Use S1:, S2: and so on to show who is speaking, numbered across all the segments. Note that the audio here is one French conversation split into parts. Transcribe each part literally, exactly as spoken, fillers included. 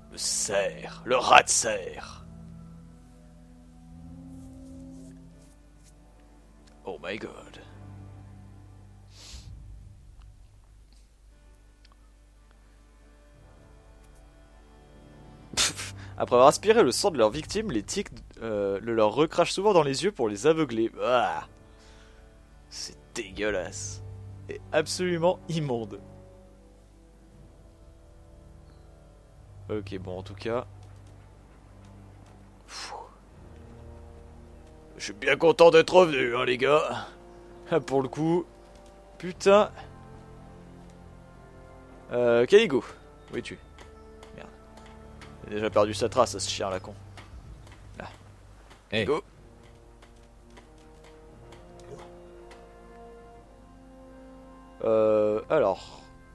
S1: Le cerf, le rat de cerf. Oh my god. Après avoir aspiré le sang de leurs victimes, les tiques euh, le leur recrachent souvent dans les yeux pour les aveugler. Ah, c'est dégueulasse. Et absolument immonde. Ok, bon, en tout cas... Pfff. Je suis bien content d'être revenu, hein, les gars. Pour le coup... Putain... Euh... Canigo, où es-tu? Merde. Il a déjà perdu sa trace, ce chien, la con. Là.
S2: Hey.
S1: Go. Euh... Alors...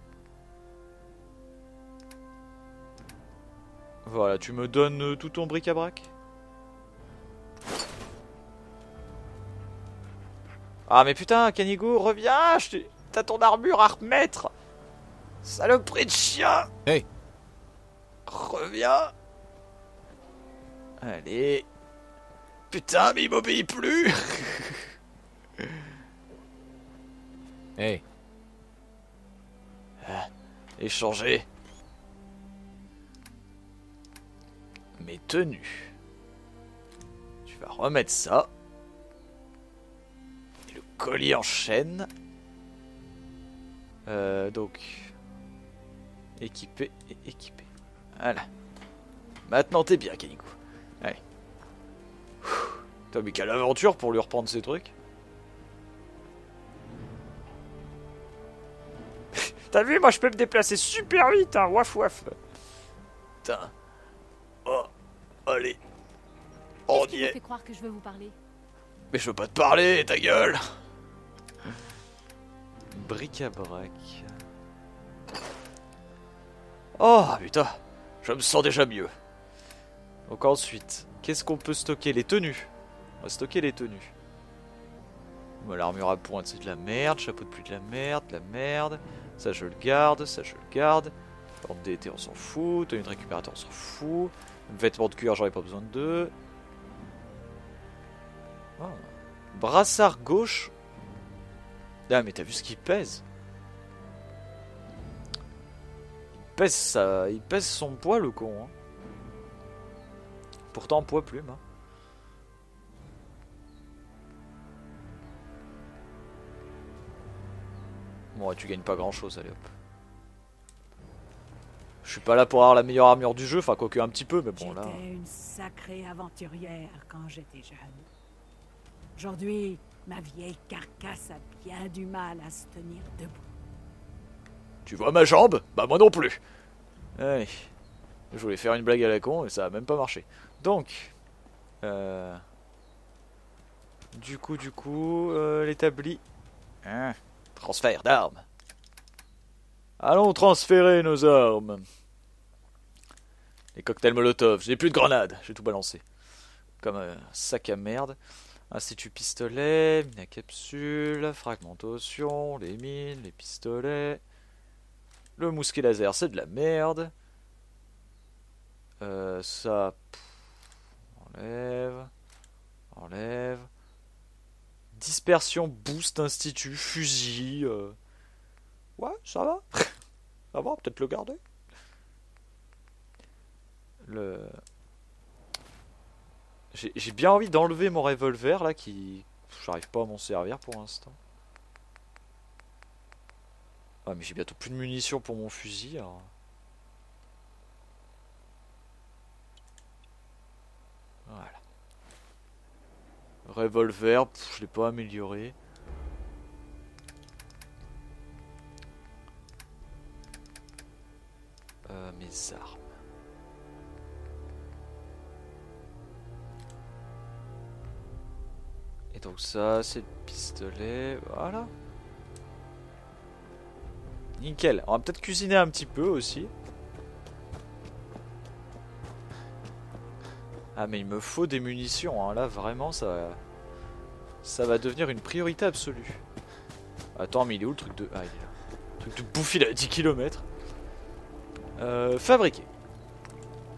S1: Voilà, tu me donnes tout ton bric-à-brac? Ah mais putain, Canigo, reviens! T'as ton armure à remettre! Saloperie de chien!
S2: Hey!
S1: Reviens! Allez! Putain, mais il m'obéit plus!
S2: Hey!
S1: Ah, échanger. Mes tenues. Tu vas remettre ça. Et le collier en chaîne. Euh, donc. Équipé et équipé. Voilà. Maintenant t'es bien, Canigo. Allez. T'as mis quelle aventure pour lui reprendre ses trucs. T'as vu, moi je peux me déplacer super vite, hein, waf waf. Putain. Oh, allez. On y est.
S3: Fait croire que je veux vous parler.
S1: Mais je veux pas te parler, ta gueule. Bric-à-brac. Oh putain, je me sens déjà mieux. Donc ensuite, qu'est-ce qu'on peut stocker? Les tenues. On va stocker les tenues. Bon, l'armure à pointe, c'est de la merde. Chapeau de pluie, de la merde, de la merde. Ça, je le garde, ça, je le garde. Bande d'été, on s'en fout. Tenue de récupérateur, on s'en fout. Vêtements de cuir, j'en ai pas besoin de deux. Oh. Brassard gauche. Ah, mais t'as vu ce qu'il pèse? Il pèse, ça... Il pèse son poids, le con. Hein. Pourtant, poids plume. Hein. Bon, ouais, tu gagnes pas grand chose, allez hop. Je suis pas là pour avoir la meilleure armure du jeu, enfin, quoique un petit peu, mais bon là.
S4: J'étais une sacrée aventurière quand j'étais jeune. Aujourd'hui, ma vieille carcasse a bien du mal à se tenir debout.
S1: Tu vois ma jambe? Bah, moi non plus. Allez. Je voulais faire une blague à la con et ça a même pas marché. Donc. Euh... Du coup, du coup, euh, l'établi. Hein, transfert d'armes. Allons transférer nos armes. Les cocktails Molotov. J'ai plus de grenades. J'ai tout balancé. Comme un sac à merde. Institut pistolet. Mine à capsule. Fragmentation. Les mines. Les pistolets. Le mousquet laser. C'est de la merde. Euh, ça. Pff, enlève. Enlève. Dispersion, boost, institut, fusil. Euh... Ouais, ça va. Ça va, peut-être le garder. Le... J'ai bien envie d'enlever mon revolver là qui... J'arrive pas à m'en servir pour l'instant. Ah mais j'ai bientôt plus de munitions pour mon fusil alors... Voilà. Revolver, pff, je l'ai pas amélioré. Euh, mes armes. Et donc ça, c'est le pistolet. Voilà. Nickel. On va peut-être cuisiner un petit peu aussi. Ah mais il me faut des munitions, hein. Là vraiment ça ça va devenir une priorité absolue. Attends mais il est où le truc de... Ah il est là. Le truc de bouffe il est à dix kilomètres. Euh, fabriquer.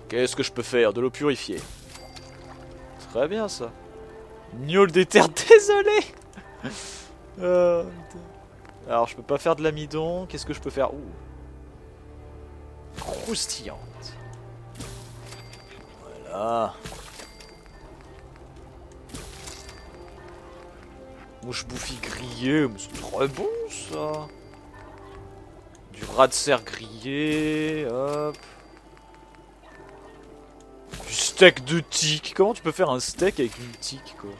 S1: Qu'est-ce que je peux faire? De l'eau purifiée. Très bien ça. Gnôle des terres, désolé. euh, Alors je peux pas faire de l'amidon. Qu'est-ce que je peux faire? Ouh. Croustillante. Voilà. Mouche bouffie grillée, mais c'est très bon ça. Du rat de serre grillé, hop. Du steak de tique. Comment tu peux faire un steak avec une tique quoi?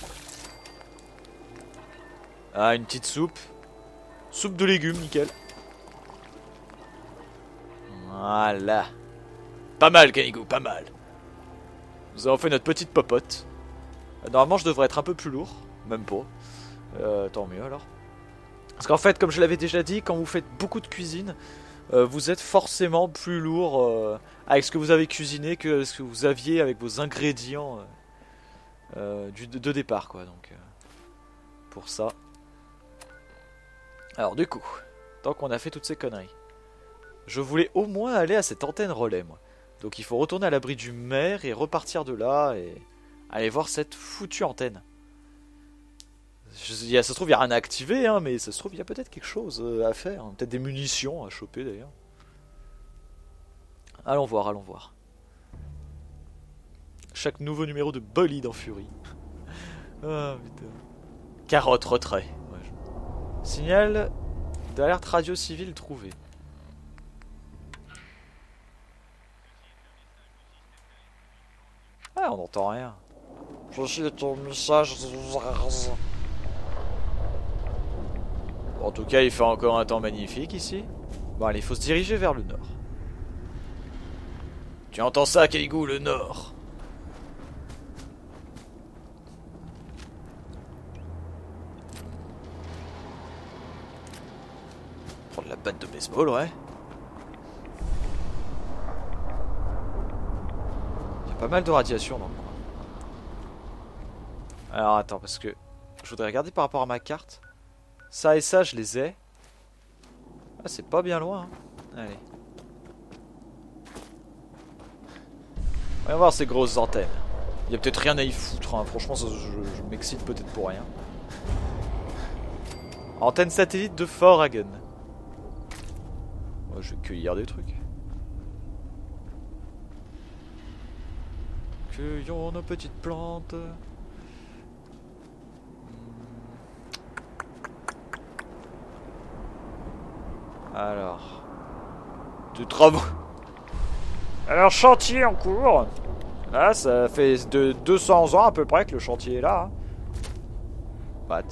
S1: Ah, une petite soupe. Soupe de légumes, nickel. Voilà. Pas mal, Canigo, pas mal. Nous avons fait notre petite popote. Normalement, je devrais être un peu plus lourd. Même pas. Euh, tant mieux alors. Parce qu'en fait, comme je l'avais déjà dit, quand vous faites beaucoup de cuisine, euh, vous êtes forcément plus lourd euh, avec ce que vous avez cuisiné que ce que vous aviez avec vos ingrédients euh, euh, du, de, de départ, quoi. Donc, euh, pour ça. Alors, du coup, tant qu'on a fait toutes ces conneries, je voulais au moins aller à cette antenne relais, moi. Donc, il faut retourner à l'abri du maire et repartir de là et aller voir cette foutue antenne. Je, y a, ça se trouve, il n'y a rien à activer, hein, mais ça se trouve, il y a peut-être quelque chose euh, à faire. Peut-être des munitions à choper, d'ailleurs. Allons voir, allons voir. Chaque nouveau numéro de bolide en furie. Ah, putain. Carotte, retrait. Ouais, je... Signal d'alerte radio civile trouvé. Ah, on n'entend rien. Je suis ton message. En tout cas, il fait encore un temps magnifique ici. Bon, allez, il faut se diriger vers le nord. Tu entends ça, Kaigu, le nord? Prendre la batte de baseball, ouais. Il y a pas mal de radiation dans le coin. Alors, attends, parce que je voudrais regarder par rapport à ma carte. Ça et ça, je les ai. Ah, c'est pas bien loin. Hein. Allez. Voyons voir ces grosses antennes. Il y a peut-être rien à y foutre. Hein. Franchement, ça, je, je m'excite peut-être pour rien. Antenne satellite de Fort Hagen. Ouais, je vais cueillir des trucs. Cueillons nos petites plantes. Alors, de travaux. Alors, chantier en cours. Là, ça fait de deux cents ans à peu près que le chantier est là. Hein. What?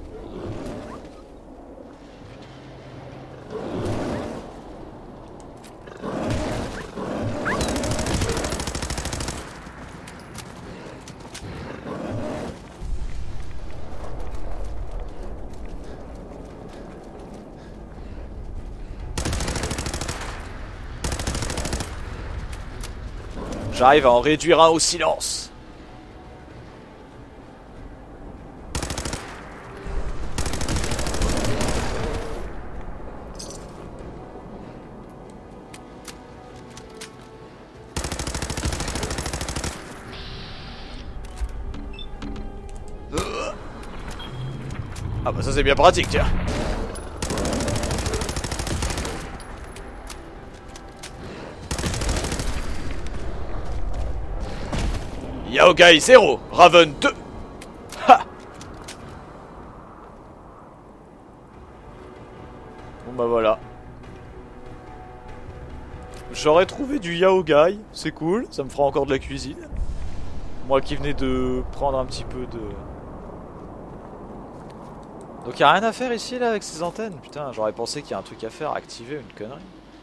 S1: J'arrive à en réduire un au silence. Ah bah ça c'est bien pratique, tiens. Yaogai zéro, Raven deux. Ha. Bon bah voilà. J'aurais trouvé du Yaogai, c'est cool, ça me fera encore de la cuisine. Moi qui venais de prendre un petit peu de... Donc y'a rien à faire ici là avec ces antennes. Putain, j'aurais pensé qu'il y a un truc à faire, activer une connerie.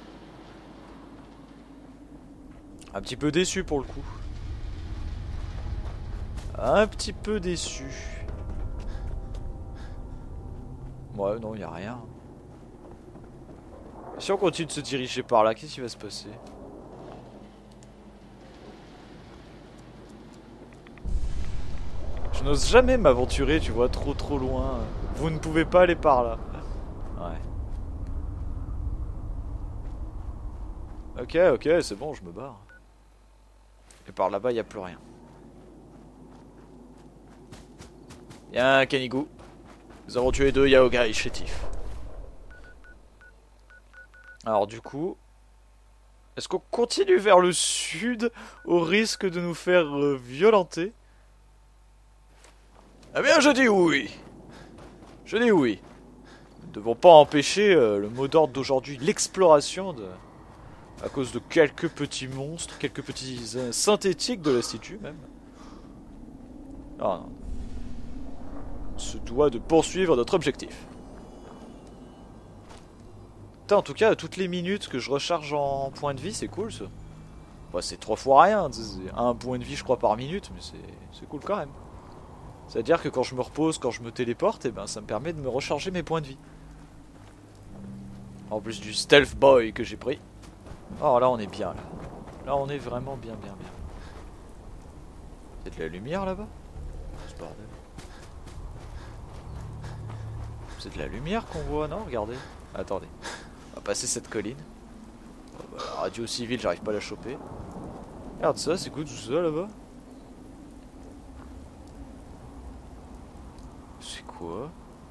S1: Un petit peu déçu pour le coup. Un petit peu déçu. Ouais, non, y'a rien. Si on continue de se diriger par là, qu'est-ce qui va se passer? Je n'ose jamais m'aventurer, tu vois, trop trop loin. Vous ne pouvez pas aller par là. Ouais. Ok, ok, c'est bon, je me barre. Et par là-bas, il n'y a plus rien. Bien, Kanigu. Nous avons tué deux Yaogai chétifs. Alors du coup... Est-ce qu'on continue vers le sud au risque de nous faire euh, violenter? Eh bien, je dis oui. Je dis oui. Nous ne devons pas empêcher euh, le mot d'ordre d'aujourd'hui, l'exploration de... à cause de quelques petits monstres, quelques petits euh, synthétiques de l'institut même. Non, non. On se doit de poursuivre notre objectif. Putain, en tout cas, toutes les minutes que je recharge en points de vie, c'est cool ça. Bah, c'est trois fois rien, c'est un point de vie je crois par minute, mais c'est cool quand même. C'est-à-dire que quand je me repose, quand je me téléporte, et ben ça me permet de me recharger mes points de vie. En plus du stealth boy que j'ai pris. Oh là on est bien là. Là on est vraiment bien bien bien. Il y a de la lumière là-bas? Ce bordel. C'est de la lumière qu'on voit, non? Regardez. Attendez. On va passer cette colline. Oh, bah, la radio civile, j'arrive pas à la choper. Regarde ça, c'est quoi tout ça là-bas? C'est quoi?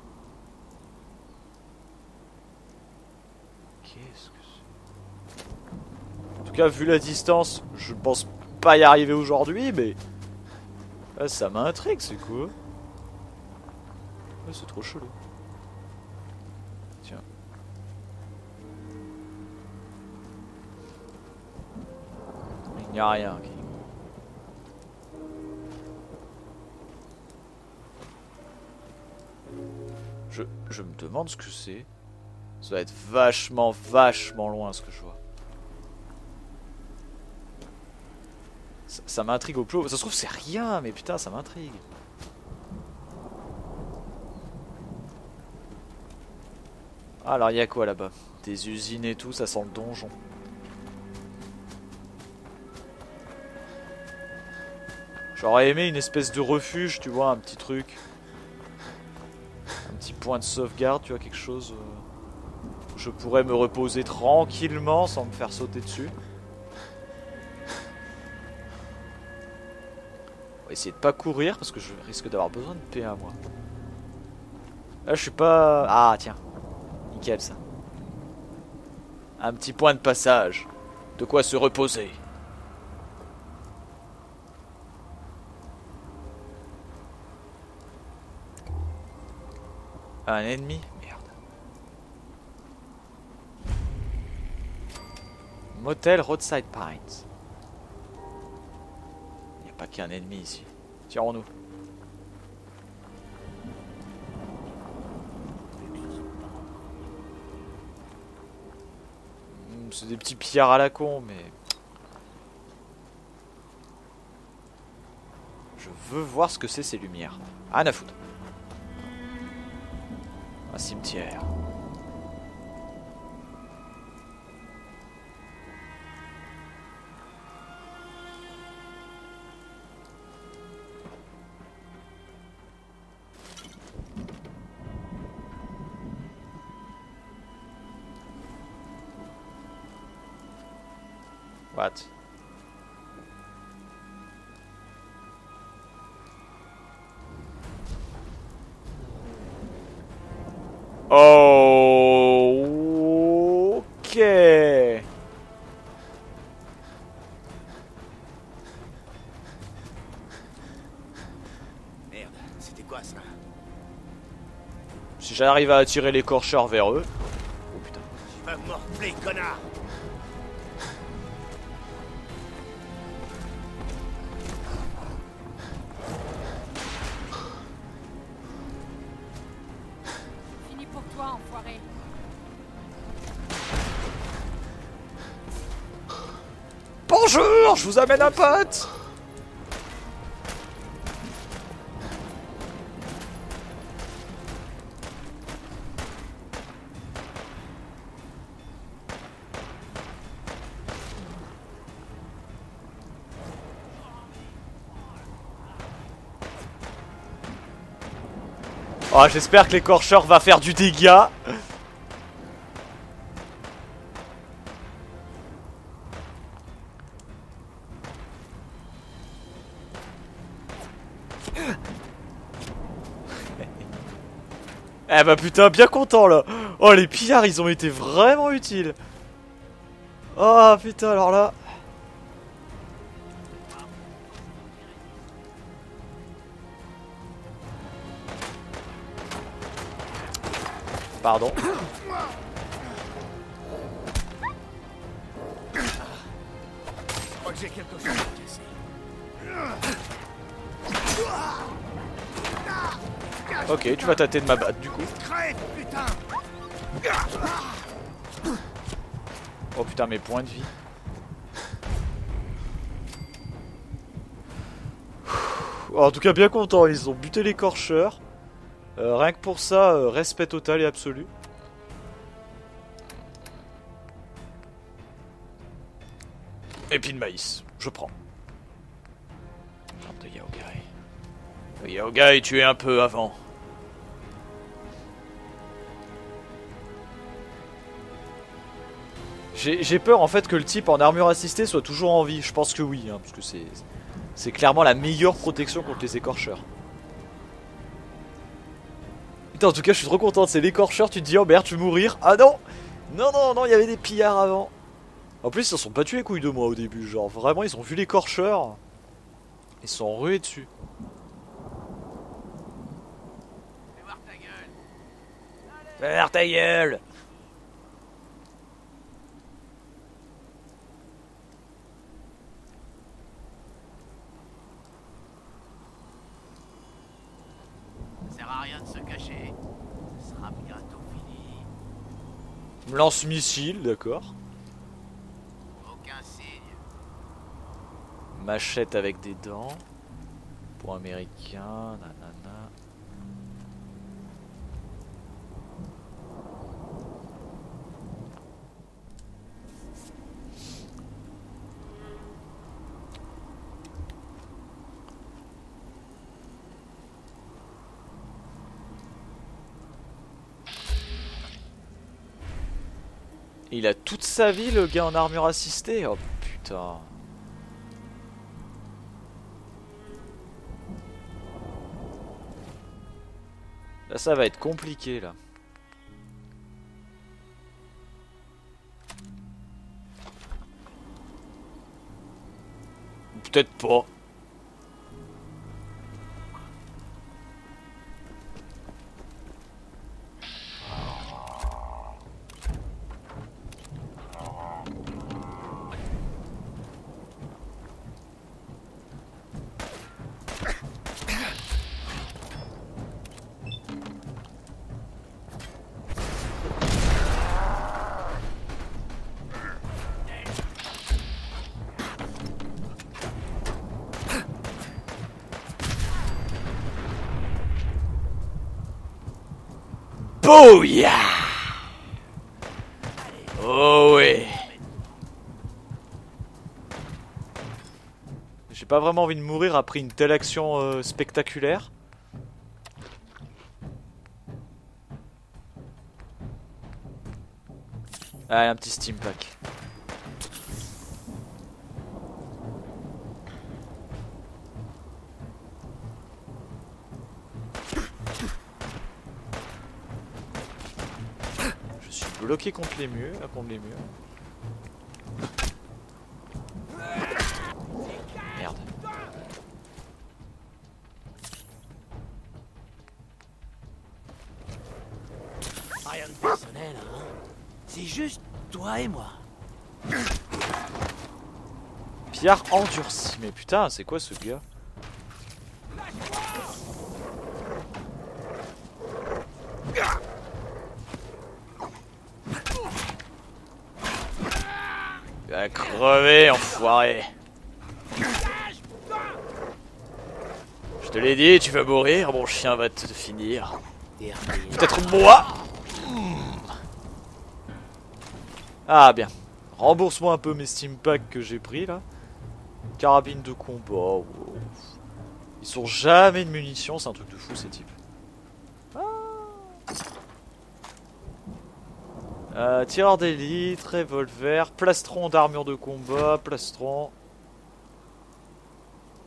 S1: Qu'est-ce que c'est? En tout cas, vu la distance, je pense pas y arriver aujourd'hui, mais... Ah, ça m'intrigue, c'est quoi? Ah, c'est trop chelou. Tiens. Il n'y a rien. Okay. Je, je me demande ce que c'est. Ça va être vachement, vachement loin ce que je vois. Ça, ça m'intrigue au plomb. Ça se trouve c'est rien, mais putain ça m'intrigue. Alors il y a quoi là-bas? Des usines et tout, ça sent le donjon. J'aurais aimé une espèce de refuge, tu vois, un petit truc. Un petit point de sauvegarde, tu vois, quelque chose où je pourrais me reposer tranquillement sans me faire sauter dessus. On va essayer de pas courir parce que je risque d'avoir besoin de P un moi. Là je suis pas... Ah tiens. Nickel ça. Un petit point de passage. De quoi se reposer. Un ennemi? Merde. Motel Roadside Pines. Il n'y a pas qu'un ennemi ici. Tirons-nous. C'est des petits pillards à la con, mais... Je veux voir ce que c'est ces lumières. Ah, à foutre. Un cimetière. What? Oh, ok.
S3: Merde, c'était quoi ça?
S1: Si j'arrive à attirer l'écorcheur vers eux. Oh putain.
S3: Tu vas morfler, connard!
S4: Fini pour toi, enfoiré.
S1: Bonjour, je vous amène un pote. Oh, j'espère que l'écorcheur va faire du dégât. Eh bah putain, bien content là. Oh, les pillards, ils ont été vraiment utiles. Oh putain, alors là. Pardon.
S3: Je crois que j'ai quelque chose à casser.
S1: Ok, tu vas tâter de ma batte du coup.
S3: Crève, putain!
S1: Oh putain, mes points de vie. Oh, en tout cas, bien content. Ils ont buté l'écorcheur. Euh, rien que pour ça, euh, respect total et absolu. Et puis de maïs, je prends. Tente de Yaogai. Le Yaogai, tu es un peu avant. J'ai peur en fait que le type en armure assistée soit toujours en vie. Je pense que oui, hein, parce que c'est c'est clairement la meilleure protection contre les écorcheurs. Putain, en tout cas, je suis trop content. C'est l'écorcheur, tu te dis, oh merde, je vais mourir. Ah non! Non, non, non, il y avait des pillards avant. En plus, ils se sont pas tués les couilles de moi au début. Genre, vraiment, ils ont vu l'écorcheur. Ils se sont rués dessus.
S3: Fais voir ta gueule!
S1: Fais voir ta gueule!
S3: Ça sert à rien de se cacher. Ce sera bientôt fini.
S1: Lance-missile, d'accord.
S3: Aucun signe.
S1: Machette avec des dents. Point américain, nanana. Il a toute sa vie, le gars en armure assistée. Oh putain. Là, ça va être compliqué, là. Peut-être pas. Bouya! Oh ouais. J'ai pas vraiment envie de mourir après une telle action euh, spectaculaire. Allez, un petit steam pack. Je suis bloqué contre les murs, contre les murs. Merde.
S3: Rien de personnel, hein. C'est juste toi et moi.
S1: Pierre endurci. Mais putain, c'est quoi ce gars? Il va crever, enfoiré. Je te l'ai dit, tu vas mourir, mon chien va te finir. Peut-être moi. Ah bien. Rembourse-moi un peu mes steam packs que j'ai pris là. Carabine de combat. Wow. Ils sont jamais de munitions, c'est un truc de fou ces types. Ah. Euh, tireur d'élite, revolver, plastron d'armure de combat, plastron.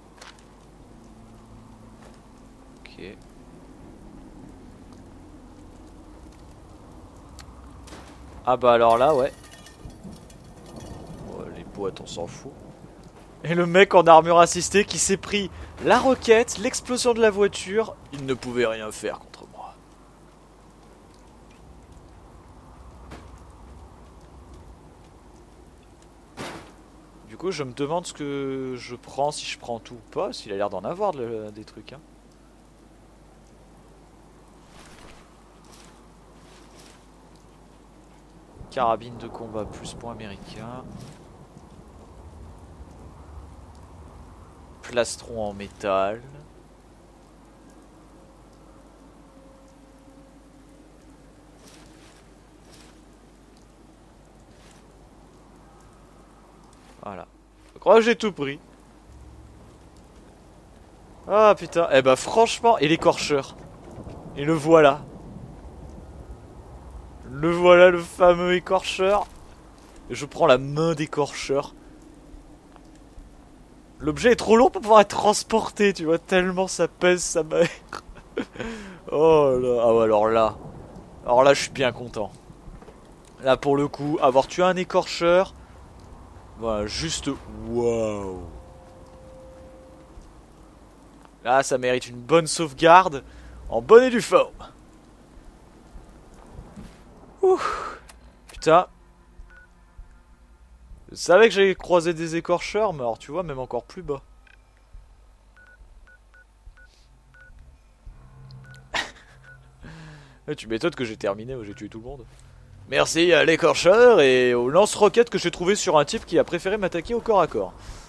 S1: Ok. Ah bah alors là, ouais. Oh, les boîtes, on s'en fout. Et le mec en armure assistée qui s'est pris la roquette, l'explosion de la voiture. Il ne pouvait rien faire contre moi. Du coup, je me demande ce que je prends, si je prends tout ou pas. S'il a l'air d'en avoir de, des trucs, hein. Carabine de combat plus point américain. Plastron en métal. Voilà. Je crois que j'ai tout pris. Ah putain. Eh bah franchement, et l'écorcheur. Et le voilà. Le voilà, le fameux écorcheur. Je prends la main d'écorcheur. L'objet est trop lourd pour pouvoir être transporté, tu vois, tellement ça pèse sa mère. Oh là, ah ouais, alors là. Alors là, je suis bien content. Là, pour le coup, avoir tué un écorcheur. Voilà, juste waouh. Là, ça mérite une bonne sauvegarde. En bonne et due forme. Ouh. Putain. Je savais que j'allais croiser des écorcheurs, mais alors tu vois, même encore plus bas. Tu m'étonnes que j'ai terminé, j'ai tué tout le monde. Merci à l'écorcheur et au lance-roquettes que j'ai trouvé sur un type qui a préféré m'attaquer au corps à corps.